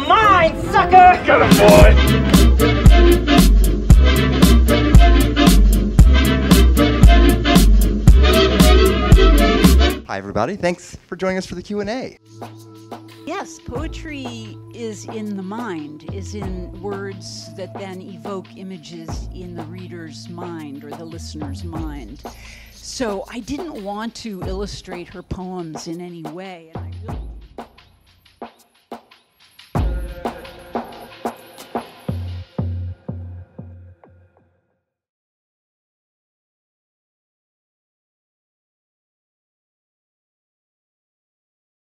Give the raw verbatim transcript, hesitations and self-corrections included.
mine, sucker! Get him, boy! Hi, everybody. Thanks for joining us for the Q and A. Yes, poetry is in the mind, is in words that then evoke images in the reader's mind or the listener's mind. So I didn't want to illustrate her poems in any way. And I